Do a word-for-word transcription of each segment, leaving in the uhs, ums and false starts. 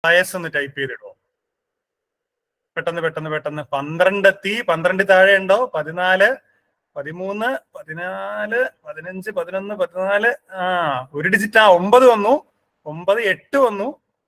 വയസ്സൊന്ന് type ചെയ്തിടുമോ? പെട്ടെന്ന് പെട്ടെന്ന് പെട്ടെന്ന്. പന്ത്രണ്ട് എത്തി. പന്ത്രണ്ട് താഴെ ഉണ്ടോ? പതിനാല്, പതിമൂന്ന്, പതിനാല്, പതിനഞ്ച്, പതിനൊന്ന്, പതിനാല്. ആ ഒരു ഡിജിറ്റ്. ആ ഒമ്പത് വന്നു. ഒമ്പത്, എട്ട് വന്നു.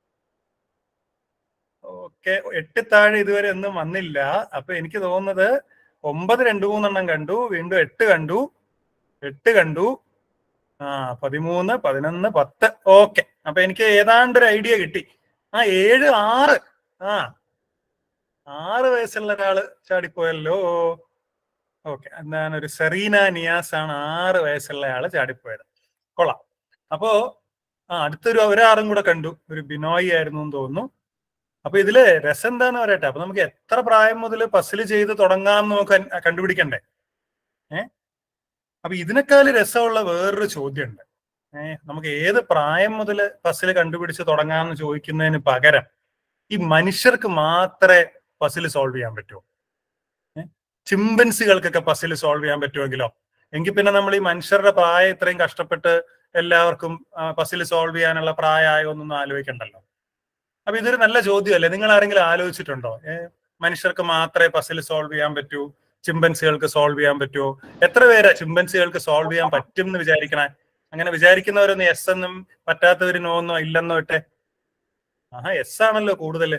ഓക്കെ, എട്ട് താഴെ ഇതുവരെ ഒന്നും വന്നില്ല. അപ്പൊ എനിക്ക് തോന്നുന്നത് ഒമ്പത് രണ്ടു മൂന്നെണ്ണം കണ്ടു, വീണ്ടും എട്ട് കണ്ടു, എട്ട് കണ്ടു, ആ പതിമൂന്ന്, പതിനൊന്ന്, പത്ത്. ഓക്കെ, അപ്പൊ എനിക്ക് ഏതാണ്ട് ഒരു ഐഡിയ കിട്ടി. ആ ഏഴ്, ആറ്. ആ ആറ് വയസ്സുള്ള ഒരാള് ചാടിപ്പോയല്ലോ. ഓക്കെ, എന്താണ് ഒരു സെറീന നിയാസ് ആണ് ആറ് വയസ്സുള്ള ആള് ചാടിപ്പോയത്. കൊള്ളാം. അപ്പോ ആ അടുത്തൊരു ഒരാളും കൂടെ കണ്ടു, ഒരു ബിനോയ് ആയിരുന്നു എന്ന് തോന്നുന്നു. അപ്പൊ ഇതില് രസം എന്താന്ന് പറയട്ടെ. അപ്പൊ നമുക്ക് എത്ര പ്രായം മുതൽ പസിൽ ചെയ്ത് തുടങ്ങാം നമുക്ക് കണ്ടുപിടിക്കണ്ടേ? ഏഹ് അപ്പൊ ഇതിനേക്കാൾ രസമുള്ള വേറൊരു ചോദ്യമുണ്ട്. ഏഹ് നമുക്ക് ഏത് പ്രായം മുതൽ പസിൽ കണ്ടുപിടിച്ച് തുടങ്ങാമെന്ന് ചോദിക്കുന്നതിന് പകരം ഈ മനുഷ്യർക്ക് മാത്രമേ പസിൽ സോൾവ് ചെയ്യാൻ പറ്റുമോ? ചിമ്പൻസികൾക്കൊക്കെ പസിൽ സോൾവ് ചെയ്യാൻ പറ്റുമെങ്കിലോ? എങ്കിൽ പിന്നെ നമ്മൾ ഈ മനുഷ്യരുടെ പ്രായം ഇത്രയും കഷ്ടപ്പെട്ട് എല്ലാവർക്കും പസിൽ സോൾവ് ചെയ്യാനുള്ള പ്രായമായോ എന്നൊന്നും ആലോചിക്കണ്ടല്ലോ. അപ്പൊ ഇതൊരു നല്ല ചോദ്യമല്ലേ? നിങ്ങൾ ആരെങ്കിലും ആലോചിച്ചിട്ടുണ്ടോ? ഏഹ് മനുഷ്യർക്ക് മാത്രമേ പസിൽ സോൾവ് ചെയ്യാൻ പറ്റൂ, ചിമ്പൻസികൾക്ക് സോൾവ് ചെയ്യാൻ പറ്റുമോ? എത്ര പേരാ ചിമ്പൻസികൾക്ക് സോൾവ് ചെയ്യാൻ പറ്റും എന്ന് വിചാരിക്കണേ? അങ്ങനെ വിചാരിക്കുന്നവരൊന്നും എസ് എന്നും പറ്റാത്തവര് നോ എന്നോ ഇല്ലെന്നോ ഇട്ടെ. ആഹാ, എസ് ആണല്ലോ കൂടുതല്.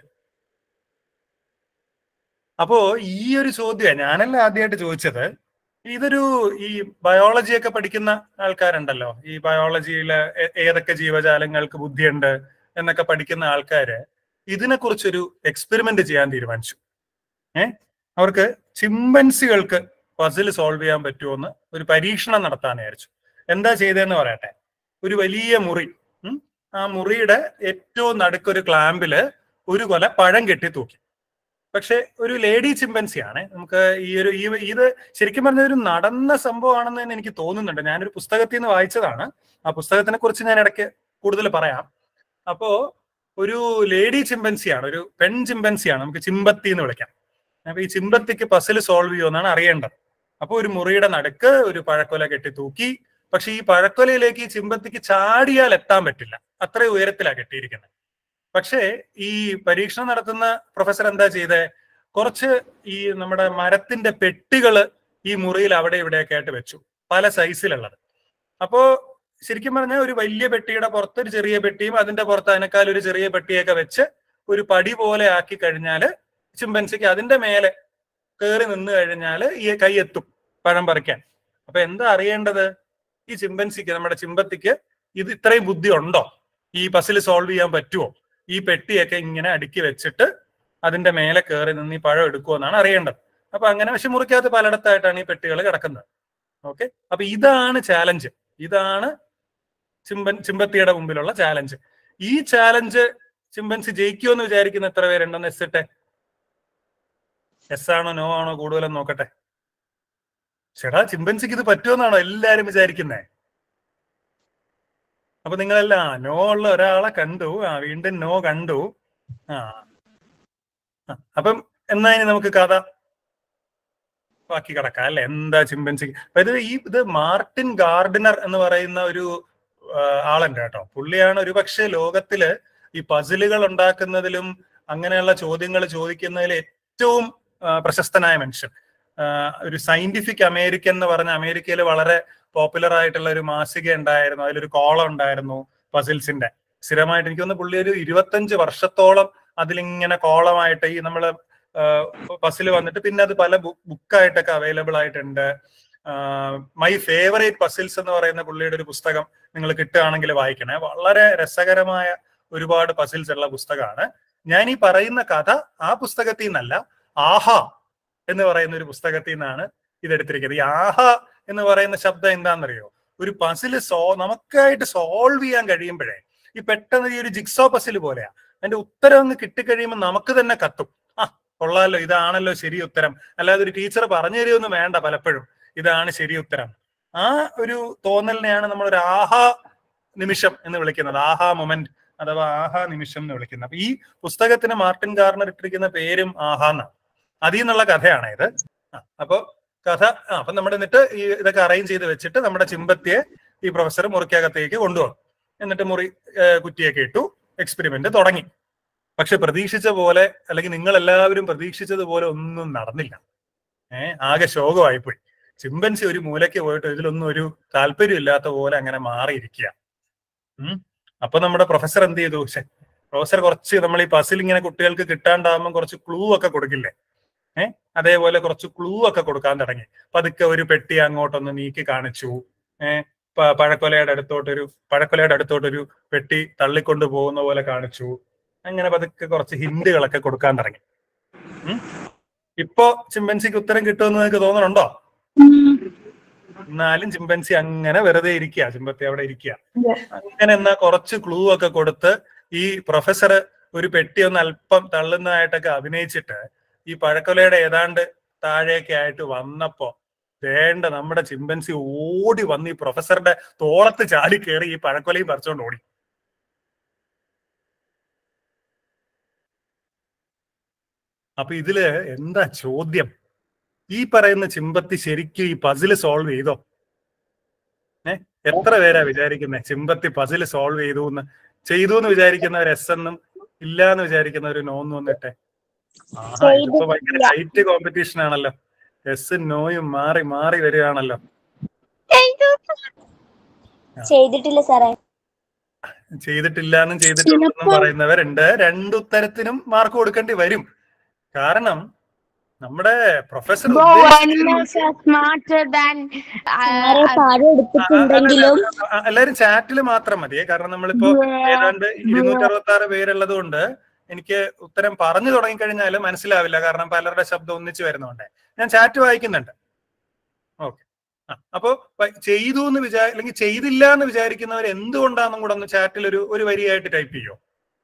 അപ്പോ ഈ ഒരു ചോദ്യം ഞാനല്ല ആദ്യമായിട്ട് ചോദിച്ചത്. ഇതൊരു ഈ ബയോളജിയൊക്കെ പഠിക്കുന്ന ആൾക്കാരുണ്ടല്ലോ, ഈ ബയോളജിയിലെ ഏതൊക്കെ ജീവജാലങ്ങൾക്ക് ബുദ്ധിയുണ്ട് എന്നൊക്കെ പഠിക്കുന്ന ആൾക്കാര് ഇതിനെക്കുറിച്ചൊരു എക്സ്പെരിമെന്റ് ചെയ്യാൻ തീരുമാനിച്ചു. ഏഹ് അവർക്ക് ചിമ്പൻസികൾക്ക് പസിൽ സോൾവ് ചെയ്യാൻ പറ്റുമോ എന്ന് ഒരു പരീക്ഷണം നടത്താൻ വിചാരിച്ചു. എന്താ ചെയ്തതെന്ന് പറയട്ടെ. ഒരു വലിയ മുറി, ആ മുറിയുടെ ഏറ്റവും നടുക്കൊരു ക്ലാമ്പില് ഒരു കൊല പഴം കെട്ടി തൂക്കി. പക്ഷെ ഒരു ലേഡി ചിമ്പൻസി ആണ്. നമുക്ക് ഈ ഒരു ഈ ഇത് ശരിക്കും പറഞ്ഞ ഒരു നടന്ന സംഭവമാണെന്ന് തന്നെ എനിക്ക് തോന്നുന്നുണ്ട്. ഞാനൊരു പുസ്തകത്തിൽ നിന്ന് വായിച്ചതാണ്. ആ പുസ്തകത്തിനെ കുറിച്ച് ഞാൻ ഇടയ്ക്ക് കൂടുതൽ പറയാം. അപ്പോ ഒരു ലേഡി ചിമ്പൻസിയാണ്, ഒരു പെൺ ചിമ്പൻസിയാണ്, നമുക്ക് ചിമ്പത്തി എന്ന് വിളിക്കാം. അപ്പൊ ഈ ചിമ്പത്തിക്ക് പസിൽ സോൾവ് ചെയ്യുമെന്നാണ് അറിയേണ്ടത്. അപ്പൊ ഒരു മുറിയുടെ നടുക്ക് ഒരു പഴക്കൊല കെട്ടി തൂക്കി. പക്ഷെ ഈ പഴക്കൊലയിലേക്ക് ഈ ചിമ്പത്തിക്ക് ചാടിയാൽ എത്താൻ പറ്റില്ല, അത്രയും ഉയരത്തിലാണ് കെട്ടിയിരിക്കുന്നത്. പക്ഷേ ഈ പരീക്ഷണം നടത്തുന്ന പ്രൊഫസർ എന്താ ചെയ്തേ? കുറച്ച് ഈ നമ്മുടെ മരത്തിന്റെ പെട്ടികള് ഈ മുറിയിൽ അവിടെ ഇവിടെയൊക്കെ ആയിട്ട് വെച്ചു, പല സൈസിലുള്ളത്. അപ്പോ ശരിക്കും പറഞ്ഞാൽ ഒരു വലിയ പെട്ടിയുടെ പുറത്ത് ഒരു ചെറിയ പെട്ടിയും അതിന്റെ പുറത്ത് അതിനേക്കാൾ ഒരു ചെറിയ പെട്ടിയൊക്കെ വെച്ച് ഒരു പടി പോലെ ആക്കി കഴിഞ്ഞാല് ചിമ്പൻസിക്ക് അതിന്റെ മേലെ കയറി നിന്ന് കഴിഞ്ഞാല് ഈ കൈ എത്തും പഴം പറിക്കാൻ. അപ്പൊ എന്താ അറിയേണ്ടത്? ഈ ചിമ്പൻസിക്ക്, നമ്മുടെ ചിമ്പത്തിക്ക് ഇത് ഇത്രയും ബുദ്ധി ഉണ്ടോ? ഈ പസിൽ സോൾവ് ചെയ്യാൻ പറ്റുമോ? ഈ പെട്ടിയൊക്കെ ഇങ്ങനെ അടുക്കി വെച്ചിട്ട് അതിന്റെ മേലെ കയറി നിന്ന് ഈ പഴം എടുക്കുമോ എന്നാണ് അറിയേണ്ടത്. അപ്പൊ അങ്ങനെ പക്ഷെ മുറിക്കകത്ത് പലയിടത്തായിട്ടാണ് ഈ പെട്ടികൾ കിടക്കുന്നത്. ഓക്കെ, അപ്പൊ ഇതാണ് ചാലഞ്ച്. ഇതാണ് ചിമ്പൻ ചിമ്പത്തിയുടെ മുമ്പിലുള്ള ചാലഞ്ച്. ഈ ചാലഞ്ച് ചിമ്പൻസി ജയിക്കുമെന്ന് വിചാരിക്കുന്ന എത്ര പേരുണ്ടെന്ന് എസ് ഇട്ടെ. എസ് ആണോ നോ ആണോ കൂടുതലെന്ന് നോക്കട്ടെ. ചേട്ടാ, ചിമ്പൻസിക്ക് ഇത് പറ്റുമെന്നാണോ എല്ലാരും വിചാരിക്കുന്നേ? അപ്പൊ നിങ്ങളെല്ലാം നോ ഉള്ള ഒരാളെ കണ്ടു. ആ വീണ്ടും നോ കണ്ടു. ആ അപ്പം എന്നാ ഇനി നമുക്ക് കഥ ബാക്കി കിടക്കാം അല്ലെ? എന്താ ചിമ്പൻസി? ഇത് ഈ ഇത് മാർട്ടിൻ ഗാർഡിനർ എന്ന് പറയുന്ന ഒരു ആളുണ്ട് കേട്ടോ. പുള്ളിയാണ് ഒരുപക്ഷെ ലോകത്തില് ഈ പസിലുകൾ ഉണ്ടാക്കുന്നതിലും അങ്ങനെയുള്ള ചോദ്യങ്ങൾ ചോദിക്കുന്നതിൽ ഏറ്റവും പ്രശസ്തനായ മനുഷ്യൻ. ഒരു സയന്റിഫിക് അമേരിക്കൻ എന്ന് പറഞ്ഞ അമേരിക്കയിൽ വളരെ പോപ്പുലർ ആയിട്ടുള്ള ഒരു മാസിക ഉണ്ടായിരുന്നു. അതിലൊരു കോളം ഉണ്ടായിരുന്നു പസിൽസിന്റെ. സ്ഥിരമായിട്ട് എനിക്ക് തോന്നുന്നു പുള്ളി ഒരു ഇരുപത്തഞ്ച് വർഷത്തോളം അതിലിങ്ങനെ കോളമായിട്ട് ഈ നമ്മള് പസിൽ വന്നിട്ട് പിന്നെ അത് പല ബുക്കായിട്ടൊക്കെ അവൈലബിൾ ആയിട്ടുണ്ട്. മൈ ഫേവറേറ്റ് പസിൽസ് എന്ന് പറയുന്ന പുള്ളിയുടെ ഒരു പുസ്തകം നിങ്ങൾ കിട്ടുകയാണെങ്കിൽ വായിക്കണേ. വളരെ രസകരമായ ഒരുപാട് പസിൽസ് ഉള്ള പുസ്തകമാണ്. ഞാൻ ഈ പറയുന്ന കഥ ആ പുസ്തകത്തിൽ നിന്നല്ല, ആഹാ എന്ന് പറയുന്ന ഒരു പുസ്തകത്തിൽ നിന്നാണ് ഇതെടുത്തിരിക്കുന്നത്. ഈ ആഹാ എന്ന് പറയുന്ന ശബ്ദം എന്താണെന്നറിയോ? ഒരു പസിൽ സോ നമുക്കായിട്ട് സോൾവ് ചെയ്യാൻ കഴിയുമ്പോഴേ ഈ പെട്ടെന്ന് ഈ ഒരു ജിക്സോ പസിൽ പോലെയാ. അതിന്റെ ഉത്തരം അങ്ങ് കിട്ടിക്കഴിയുമ്പോൾ നമുക്ക് തന്നെ കത്തും. ആ കൊള്ളാലോ, ഇതാണല്ലോ ശരി ഉത്തരം. അല്ലാതെ ഒരു ടീച്ചർ പറഞ്ഞു തരുമൊന്നും വേണ്ട പലപ്പോഴും ഇതാണ് ശരി ഉത്തരം. ആ ഒരു തോന്നലിനെയാണ് നമ്മൾ ഒരു ആഹാ നിമിഷം എന്ന് വിളിക്കുന്നത്. ആഹാ മൊമെന്റ് അഥവാ ആഹാ നിമിഷം എന്ന് വിളിക്കുന്നത്. അപ്പൊ ഈ പുസ്തകത്തിന് മാർട്ടിൻ ഗാർഡിനർ ഇട്ടിരിക്കുന്ന പേരും ആഹാ എന്നാണ്. അതിൽ നിന്നുള്ള കഥയാണ് ഇത്. അപ്പൊ കഥ അപ്പൊ നമ്മുടെ എന്നിട്ട് ഈ ഇതൊക്കെ അറേഞ്ച് ചെയ്ത് വെച്ചിട്ട് നമ്മുടെ ചിമ്പത്തിയെ ഈ പ്രൊഫസർ മുറിക്കകത്തേക്ക് കൊണ്ടുവന്നു. എന്നിട്ട് മുറി കുറ്റിയൊക്കെ ഇട്ടു, എക്സ്പെരിമെന്റ് തുടങ്ങി. പക്ഷെ പ്രതീക്ഷിച്ച പോലെ, അല്ലെങ്കിൽ നിങ്ങൾ എല്ലാവരും പ്രതീക്ഷിച്ചതുപോലെ ഒന്നും നടന്നില്ല. ഏഹ് ആകെ ശോകമായിപ്പോയി. ചിമ്പൻസി ഒരു മൂലയ്ക്ക് പോയിട്ട് ഇതിലൊന്നും ഒരു താല്പര്യം ഇല്ലാത്ത പോലെ അങ്ങനെ മാറിയിരിക്കുക. ഉം അപ്പൊ നമ്മുടെ പ്രൊഫസർ എന്ത് ചെയ്തു? പ്രൊഫസർ കുറച്ച് നമ്മൾ ഈ പസിൽ ഇങ്ങനെ കുട്ടികൾക്ക് കിട്ടാണ്ടാവുമ്പോൾ കുറച്ച് ക്ലൂ ഒക്കെ കൊടുക്കില്ലേ? ഏഹ് അതേപോലെ കുറച്ച് ക്ലൂ ഒക്കെ കൊടുക്കാൻ തുടങ്ങി. പതുക്കെ ഒരു പെട്ടി അങ്ങോട്ടൊന്ന് നീക്കി കാണിച്ചു. ഏഹ് പഴക്കൊലയുടെ അടുത്തോട്ടൊരു പഴക്കൊലയുടെ അടുത്തോട്ടൊരു പെട്ടി തള്ളിക്കൊണ്ട് പോകുന്ന പോലെ കാണിച്ചു. അങ്ങനെ പതുക്കെ കുറച്ച് ഹിന്റുകളൊക്കെ കൊടുക്കാൻ തുടങ്ങി. ഉം ഇപ്പോ ചിമ്പൻസിക്ക് ഉത്തരം കിട്ടുമെന്ന് നിങ്ങൾക്ക് തോന്നുന്നുണ്ടോ? എന്നാലും ചിമ്പൻസി അങ്ങനെ വെറുതെ ഇരിക്കുക, ചിമ്പത്തി അവിടെ ഇരിക്കുക. അങ്ങനെ എന്നാ കുറച്ച് ക്ലൂ ഒക്കെ കൊടുത്ത് ഈ പ്രൊഫസർ ഒരു പെട്ടി ഒന്ന് അല്പം തള്ളുന്നതായിട്ടൊക്കെ അഭിനയിച്ചിട്ട് ഈ പഴക്കൊലയുടെ ഏതാണ്ട് താഴേക്ക് ആയിട്ട് വന്നപ്പോ വേണ്ട നമ്മുടെ ചിമ്പൻസി ഓടി വന്ന് ഈ പ്രൊഫസറുടെ തോളത്ത് ചാടി കയറി ഈ പഴക്കൊലയും പറിച്ചോണ്ട് ഓടി. അപ്പൊ ഇതില് എന്താ ചോദ്യം? ഈ പറയുന്ന ചിമ്പത്തി ശരിക്കും ഈ പസില് സോൾവ് ചെയ്തോ? ഏഹ് എത്ര പേരാ വിചാരിക്കുന്നത് ചിമ്പത്തി പസില് സോൾവ് ചെയ്തു എന്ന്? ചെയ്തു എന്ന് വിചാരിക്കുന്നവർ എസ് എന്നും ഇല്ല എന്ന് വിചാരിക്കുന്നവർ നോന്നും വന്നിട്ടെ. ആഹാ, ഇതിപ്പോ ഭയങ്കര ടൈറ്റ് കോമ്പറ്റീഷൻ ആണല്ലോ. എസ് നോയും മാറി മാറി വരികയാണല്ലോ. ചെയ്തിട്ടില്ല സാറേ. ചെയ്തിട്ടില്ല എന്നും ചെയ്തിട്ടുണ്ടെന്നും പറയുന്നവരുണ്ട്. രണ്ടുത്തരത്തിനും മാർക്ക് കൊടുക്കേണ്ടി വരും. കാരണം നമ്മുടെ പ്രൊഫസർ എല്ലാരും ചാറ്റിൽ മാത്രം മതിയേ. കാരണം നമ്മളിപ്പോ ഏതാണ്ട് ഇരുന്നൂറ്റി അറുപത്തി ആറ് പേരുള്ളത് കൊണ്ട് എനിക്ക് ഉത്തരം പറഞ്ഞു തുടങ്ങിക്കഴിഞ്ഞാൽ മനസ്സിലാവില്ല. കാരണം പലരുടെ ശബ്ദം ഒന്നിച്ച് വരുന്നോണ്ടേ ഞാൻ ചാറ്റ് വായിക്കുന്നുണ്ട്. ഓക്കെ, അപ്പൊ ചെയ്തു എന്ന് വിചാ അല്ലെങ്കിൽ ചെയ്തില്ല എന്ന് വിചാരിക്കുന്നവർ എന്തുകൊണ്ടാണെന്നും കൂടെ ഒന്ന് ചാറ്റിൽ ഒരു ഒരു വരിയായിട്ട് ടൈപ്പ് ചെയ്യോ?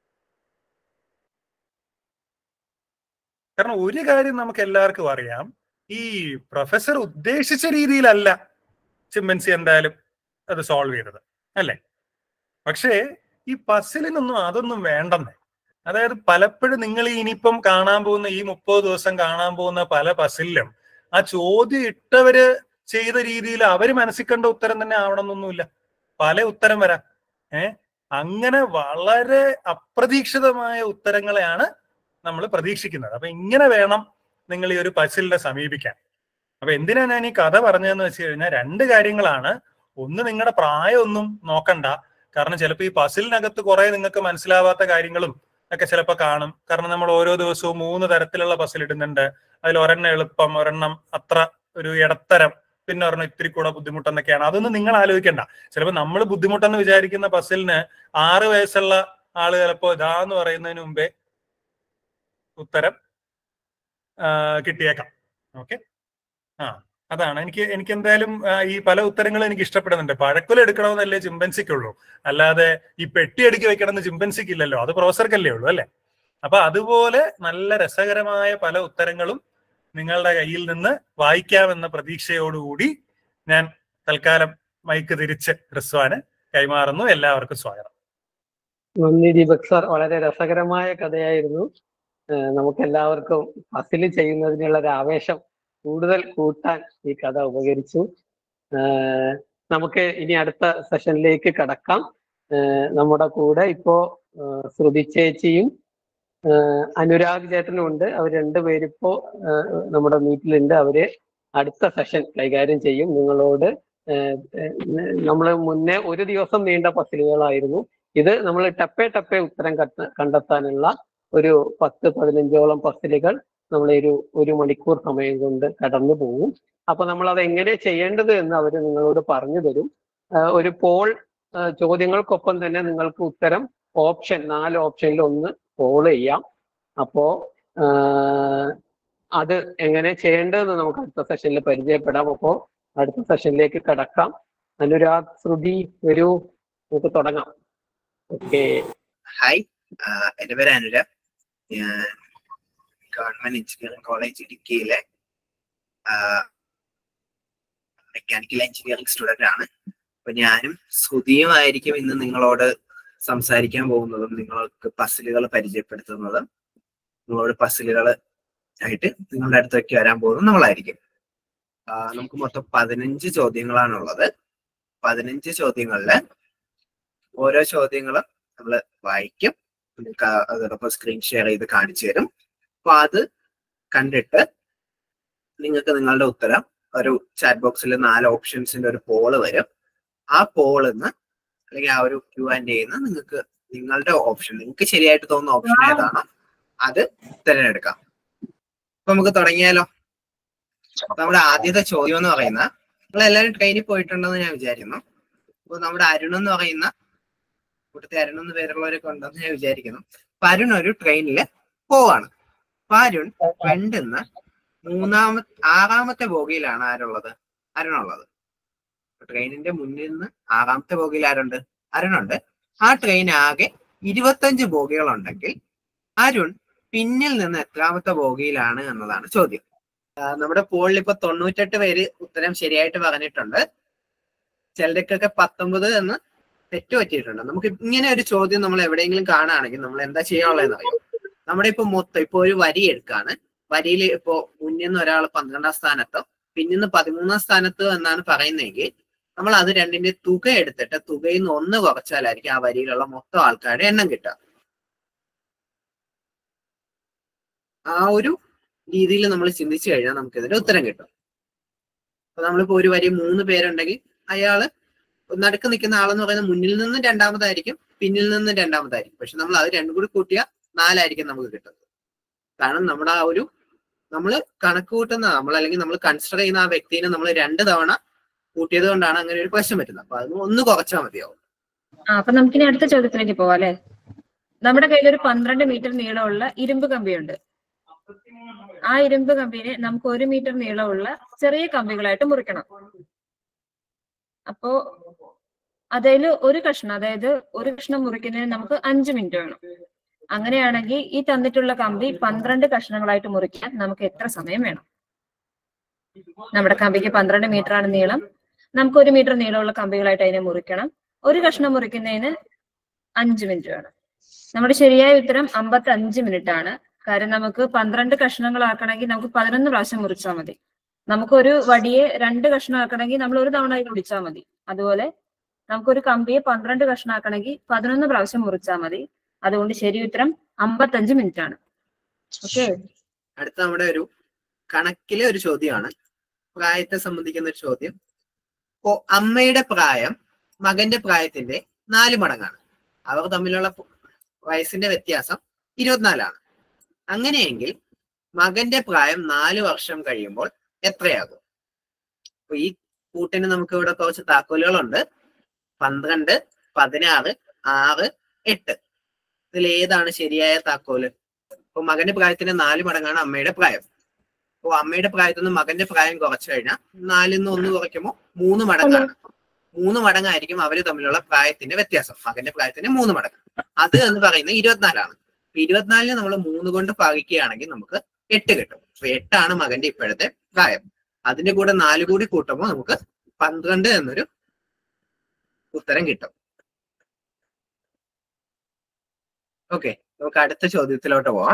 കാരണം ഒരു കാര്യം നമുക്ക് എല്ലാവർക്കും അറിയാം, ഈ പ്രൊഫസർ ഉദ്ദേശിച്ച രീതിയിലല്ല ചിമ്പൻസി എന്തായാലും അത് സോൾവ് ചെയ്തത്, അല്ലേ? പക്ഷേ ഈ പസിലിനൊന്നും അതൊന്നും വേണ്ടെന്നേ. അതായത് പലപ്പോഴും നിങ്ങൾ ഇനിയിപ്പം കാണാൻ പോകുന്ന ഈ മുപ്പത് ദിവസം കാണാൻ പോകുന്ന പല പസിലും ആ ചോദ്യം ഇട്ടവര് ചെയ്ത രീതിയിൽ അവര് മനസ്സിൽ കണ്ട ഉത്തരം തന്നെ ആവണമെന്നൊന്നുമില്ല. പല ഉത്തരം വരാം. ഏഹ് അങ്ങനെ വളരെ അപ്രതീക്ഷിതമായ ഉത്തരങ്ങളെയാണ് നമ്മൾ പ്രതീക്ഷിക്കുന്നത്. അപ്പൊ ഇങ്ങനെ വേണം നിങ്ങൾ ഈ ഒരു പസിലിനെ സമീപിക്കാൻ. അപ്പൊ എന്തിനാ ഞാൻ ഈ കഥ പറഞ്ഞതെന്ന് വെച്ച് കഴിഞ്ഞാൽ രണ്ട് കാര്യങ്ങളാണ്. ഒന്ന്, നിങ്ങളുടെ പ്രായമൊന്നും നോക്കണ്ട. കാരണം ചിലപ്പോൾ ഈ പസിലിനകത്ത് കുറെ നിങ്ങൾക്ക് മനസ്സിലാവാത്ത കാര്യങ്ങളും ഒക്കെ ചിലപ്പോൾ കാണും. കാരണം നമ്മൾ ഓരോ ദിവസവും മൂന്ന് തരത്തിലുള്ള പസിൽ ഇടുന്നുണ്ട്. അതിൽ ഒരെണ്ണം എളുപ്പം, ഒരെണ്ണം അത്ര ഒരു ഇടത്തരം, പിന്നെ ഒരെണ്ണം ഇത്തിരി കൂടെ ബുദ്ധിമുട്ടെന്നൊക്കെയാണ്. അതൊന്നും നിങ്ങൾ ആലോചിക്കണ്ട. ചിലപ്പോൾ നമ്മൾ ബുദ്ധിമുട്ടെന്ന് വിചാരിക്കുന്ന പസിലിന് ആറ് വയസ്സുള്ള ആള് ചിലപ്പോൾ ഇതാന്ന് പറയുന്നതിന് മുമ്പേ ഉത്തരം കിട്ടിയേക്കാം. ഓക്കെ, ആ അതാണ് എനിക്ക് എനിക്ക് എന്തായാലും ഈ പല ഉത്തരങ്ങളും എനിക്ക് ഇഷ്ടപ്പെടുന്നുണ്ട്. പഴക്കൊല എടുക്കണമെന്നല്ലേ ചിമ്പൻസിക്കുള്ളൂ, അല്ലാതെ ഈ പെട്ടി അടുക്കി വെക്കണമെന്ന് ചിമ്പൻസിക്ക് ഇല്ലല്ലോ. അത് പ്രൊഫസർക്കല്ലേ ഉള്ളൂ, അല്ലെ? അപ്പൊ അതുപോലെ നല്ല രസകരമായ പല ഉത്തരങ്ങളും നിങ്ങളുടെ കയ്യിൽ നിന്ന് വായിക്കാമെന്ന പ്രതീക്ഷയോടുകൂടി ഞാൻ തൽക്കാലം മൈക്ക് തിരിച്ച് റിസ്വാന് കൈമാറുന്നു. എല്ലാവർക്കും സ്വാഗതം. നന്ദി ദീപക് സാർ, വളരെ രസകരമായ കഥയായിരുന്നു. നമുക്ക് എല്ലാവർക്കും പസിൽ ചെയ്യുന്നതിനുള്ള ഒരു ആവേശം കൂടുതൽ കൂട്ടാൻ ഈ കഥ ഉപകരിച്ചു. നമുക്ക് ഇനി അടുത്ത സെഷനിലേക്ക് കടക്കാം. നമ്മുടെ കൂടെ ഇപ്പോ ശ്രുതി ചേച്ചിയും അനുരാഗ് ചേട്ടനും ഉണ്ട്. അവർ രണ്ടുപേരിപ്പോ നമ്മുടെ മീറ്റിലുണ്ട്. അവര് അടുത്ത സെഷൻ കൈകാര്യം ചെയ്യും. നിങ്ങളോട് നമ്മൾ മുന്നേ ഒരു ദിവസം നീണ്ട പസിലുകളായിരുന്നു ഇത്. നമ്മൾ ടപ്പേ ടപ്പേ ഉത്തരം കണ്ടെത്താനുള്ള ഒരു പത്ത് പതിനഞ്ചോളം പസിലുകൾ നമ്മൾ ഒരു ഒരു മണിക്കൂർ സമയം കൊണ്ട് കടന്നു പോകും. അപ്പൊ നമ്മൾ അത് എങ്ങനെ ചെയ്യേണ്ടത് എന്ന് അവർ നിങ്ങളോട് പറഞ്ഞു തരും. ഒരു പോൾ ചോദ്യങ്ങൾക്കൊപ്പം തന്നെ നിങ്ങൾക്ക് ഉത്തരം ഓപ്ഷൻ നാല് ഓപ്ഷനിൽ ഒന്ന് പോൾ ചെയ്യാം. അപ്പോ അത് എങ്ങനെ ചെയ്യേണ്ടതെന്ന് നമുക്ക് അടുത്ത സെഷനിൽ പരിചയപ്പെടാം. അപ്പോൾ അടുത്ത സെഷനിലേക്ക് കടക്കാം. അനുരാഗ്, ശ്രുതി വരൂ, നമുക്ക് തുടങ്ങാം. ഓക്കെ. ഹായ്, എൻ്റെ പേര് അനുരാഗ്. ഞാൻ ഗവൺമെന്റ് എഞ്ചിനീയറിംഗ് കോളേജ് ഇടുക്കിയിലെ മെക്കാനിക്കൽ എഞ്ചിനീയറിംഗ് സ്റ്റുഡന്റ് ആണ്. അപ്പൊ ഞാനും ശ്രുതിയുമായിരിക്കും ഇന്ന് നിങ്ങളോട് സംസാരിക്കാൻ പോകുന്നതും നിങ്ങൾക്ക് പസിലുകൾ പരിചയപ്പെടുത്തുന്നതും നിങ്ങളോട് പസിലുകൾ ആയിട്ട് നിങ്ങളുടെ അടുത്തേക്ക് വരാൻ പോകുന്നതും നമ്മളായിരിക്കും. നമുക്ക് മൊത്തം പതിനഞ്ച് ചോദ്യങ്ങളാണുള്ളത്. പതിനഞ്ച് ചോദ്യങ്ങളില് ഓരോ ചോദ്യങ്ങളും നമ്മൾ വായിക്കും. നിങ്ങൾക്ക് അതോടൊപ്പം സ്ക്രീൻ ഷെയർ ചെയ്ത് കാണിച്ചു തരും. അപ്പൊ അത് കണ്ടിട്ട് നിങ്ങൾക്ക് നിങ്ങളുടെ ഉത്തരം ഒരു ചാറ്റ് ബോക്സിൽ നാല് ഓപ്ഷൻസിന്റെ ഒരു പോള് വരും. ആ പോളിൽ നിന്ന് അല്ലെങ്കിൽ ആ ഒരു ക്യൂ ആൻഡ് ചെയ്യുന്ന നിങ്ങൾക്ക് നിങ്ങളുടെ ഓപ്ഷൻ, നിങ്ങൾക്ക് ശരിയായിട്ട് തോന്നുന്ന ഓപ്ഷൻ ഏതാണോ അത് തിരഞ്ഞെടുക്കാം. അപ്പൊ നമുക്ക് തുടങ്ങിയാലോ. നമ്മുടെ ആദ്യത്തെ ചോദ്യം എന്ന് പറയുന്ന, നിങ്ങൾ എല്ലാവരും ട്രെയിനിൽ പോയിട്ടുണ്ടെന്ന് ഞാൻ വിചാരിക്കുന്നു. അപ്പൊ നമ്മുടെ അരുൺ എന്ന് പറയുന്ന ഇവിടുത്തെ അരുൺ എന്ന് പേരുള്ളവരൊക്കെ ഉണ്ടെന്ന് ഞാൻ വിചാരിക്കുന്നു. അപ്പൊ അരുൺ ഒരു ട്രെയിനില് പോവാണ്. അപ്പൊ അരുൺ ഫ്രണ്ടിന്ന് മൂന്നാമത്തെ ആറാമത്തെ ബോഗിയിലാണ് ആരുള്ളത്? അരുണുള്ളത്. ട്രെയിനിന്റെ മുന്നിൽ നിന്ന് ആറാമത്തെ ബോഗിയിൽ ആരുണ്ട്? അരുണുണ്ട്. ആ ട്രെയിൻ ആകെ ഇരുപത്തഞ്ച് ബോഗികളുണ്ടെങ്കിൽ അരുൺ പിന്നിൽ നിന്ന് എത്രാമത്തെ ബോഗിയിലാണ് എന്നതാണ് ചോദ്യം. നമ്മുടെ പോളിൽ ഇപ്പൊ തൊണ്ണൂറ്റെട്ട് പേര് ഉത്തരം ശരിയായിട്ട് പറഞ്ഞിട്ടുണ്ട്. ചിലർക്കൊക്കെ പത്തൊമ്പത് എന്ന് തെറ്റ് പറ്റിയിട്ടുണ്ട്. നമുക്ക് ഇങ്ങനെ ഒരു ചോദ്യം നമ്മൾ എവിടെയെങ്കിലും കാണുകയാണെങ്കിൽ നമ്മൾ എന്താ ചെയ്യാനുള്ളതെന്ന് അറിയാം. നമ്മുടെ ഇപ്പൊ മൊത്തം ഇപ്പൊ ഒരു വരി എടുക്കാണ്. വരിയിൽ ഇപ്പോ മുന്നിൽ നിന്ന് ഒരാൾ പന്ത്രണ്ടാം സ്ഥാനത്തോ പിന്നിന്ന് പതിമൂന്നാം സ്ഥാനത്തോ എന്നാണ് പറയുന്നതെങ്കിൽ നമ്മൾ അത് രണ്ടിന്റെ തുക എടുത്തിട്ട് തുകയിൽ നിന്ന് ഒന്ന് കുറച്ചാലായിരിക്കും ആ വരിയിലുള്ള മൊത്തം ആൾക്കാരുടെ എണ്ണം കിട്ടുക. ആ ഒരു രീതിയിൽ നമ്മൾ ചിന്തിച്ചു കഴിഞ്ഞാൽ നമുക്ക് ഇതിന്റെ ഉത്തരം കിട്ടും. അപ്പൊ നമ്മളിപ്പോ ഒരു വരി മൂന്ന് പേരുണ്ടെങ്കിൽ അയാള് നടുക്ക് നിൽക്കുന്ന ആളെന്ന് പറയുന്നത് മുന്നിൽ നിന്ന് രണ്ടാമതായിരിക്കും, പിന്നിൽ നിന്ന് രണ്ടാമതായിരിക്കും. പക്ഷെ നമ്മൾ അത് രണ്ടും കൂടി കൂട്ടിയാൽ നാലായിരിക്കും നമുക്ക് കിട്ടുന്നത്. കാരണം നമ്മുടെ ആ ഒരു നമ്മൾ കണക്ക് കൂട്ടുന്ന നമ്മൾ അല്ലെങ്കിൽ നമ്മൾ കൺസിഡർ ചെയ്യുന്ന ആ വ്യക്തിനെ നമ്മൾ രണ്ട് തവണ കൂട്ടിയത് കൊണ്ടാണ് അങ്ങനെ ഒരു പ്രശ്നം പറ്റുന്നത്. അപ്പൊ അത് ഒന്ന് കുറച്ചാൽ മതിയാവും. ആ അപ്പൊ നമുക്കിനി അടുത്ത ചോദ്യത്തിലേക്ക് പോവാം അല്ലെ. നമ്മുടെ കയ്യിൽ ഒരു പന്ത്രണ്ട് മീറ്റർ നീളമുള്ള ഇരുമ്പ് കമ്പിയുണ്ട്. ആ ഇരുമ്പ് കമ്പിനെ നമുക്ക് ഒരു മീറ്റർ നീളമുള്ള ചെറിയ കമ്പികളായിട്ട് മുറിക്കണം. അപ്പോ അതിൽ ഒരു കഷ്ണം, അതായത് ഒരു കഷ്ണം മുറിക്കുന്നതിന് നമുക്ക് അഞ്ച് മിനിറ്റ് വേണം. അങ്ങനെയാണെങ്കിൽ ഈ തന്നിട്ടുള്ള കമ്പി പന്ത്രണ്ട് കഷ്ണങ്ങളായിട്ട് മുറിക്കാൻ നമുക്ക് എത്ര സമയം വേണം? നമ്മുടെ കമ്പിക്ക് പന്ത്രണ്ട് മീറ്റർ ആണ് നീളം. നമുക്ക് ഒരു മീറ്റർ നീളമുള്ള കമ്പികളായിട്ട് അതിനെ മുറിക്കണം. ഒരു കഷ്ണം മുറിക്കുന്നതിന് അഞ്ച് മിനിറ്റ് വേണം. നമ്മുടെ ശരിയായ ഉത്തരം അമ്പത്തി അഞ്ച് മിനിറ്റ് ആണ്. കാരണം നമുക്ക് പന്ത്രണ്ട് കഷ്ണങ്ങളാക്കണമെങ്കിൽ നമുക്ക് പതിനൊന്ന് പ്രാവശ്യം മുറിച്ചാൽ മതി. നമുക്കൊരു വടിയെ രണ്ട് കഷ്ണമാക്കണമെങ്കിൽ നമ്മൾ ഒരു തവണ മുറിച്ചാൽ മതി. അതുപോലെ നമുക്കൊരു കമ്പിയെ പന്ത്രണ്ട് കഷ്ണമാക്കണമെങ്കിൽ പതിനൊന്ന് പ്രാവശ്യം മുറിച്ചാൽ മതി. അതുകൊണ്ട് ശരി ഉത്തരം അമ്പത്തഞ്ച് മിനിറ്റ് ആണ്. ഓക്കെ, അടുത്ത നമ്മുടെ ഒരു കണക്കിലെ ഒരു ചോദ്യമാണ്, പ്രായത്തെ സംബന്ധിക്കുന്ന ഒരു ചോദ്യം. ഇപ്പോ അമ്മയുടെ പ്രായം മകന്റെ പ്രായത്തിന്റെ നാല് മടങ്ങാണ്. അവർ തമ്മിലുള്ള വയസ്സിന്റെ വ്യത്യാസം ഇരുപത്തിനാലാണ്. അങ്ങനെയെങ്കിൽ മകന്റെ പ്രായം നാല് വർഷം കഴിയുമ്പോൾ എത്രയാകും? അപ്പൊ ഈ കൂട്ടിന് നമുക്ക് ഇവിടെ കുറച്ച് താക്കോലുകളുണ്ട്. പന്ത്രണ്ട്, പതിനാറ്, ആറ്, എട്ട്. ഇതിൽ ഏതാണ് ശരിയായ താക്കോല്? അപ്പൊ മകന്റെ പ്രായത്തിന്റെ നാല് മടങ്ങാണ് അമ്മയുടെ പ്രായം. അപ്പൊ അമ്മയുടെ പ്രായത്തിൽ നിന്ന് മകന്റെ പ്രായം കുറച്ചു കഴിഞ്ഞാൽ നാലിൽ നിന്ന് ഒന്ന് കുറയ്ക്കുമ്പോൾ മൂന്ന് മടങ്ങാണ്. മൂന്ന് മടങ്ങായിരിക്കും അവര് തമ്മിലുള്ള പ്രായത്തിന്റെ വ്യത്യാസം. മകന്റെ പ്രായത്തിന്റെ മൂന്ന് മടങ്ങ്. അത് എന്ന് പറയുന്നത് ഇരുപത്തിനാലാണ്. ഇരുപത്തിനാലിന് നമ്മൾ മൂന്ന് കൊണ്ട് ഭാഗിക്കുകയാണെങ്കിൽ നമുക്ക് എട്ട് കിട്ടും. അപ്പൊ എട്ടാണ് മകന്റെ ഇപ്പോഴത്തെ പ്രായം. അതിന്റെ കൂടെ നാല് കൂടി കൂട്ടുമ്പോൾ നമുക്ക് പന്ത്രണ്ട് എന്നൊരു ഉത്തരം കിട്ടും. ഓക്കെ, നമുക്ക് അടുത്ത ചോദ്യത്തിലോട്ട് പോവാം.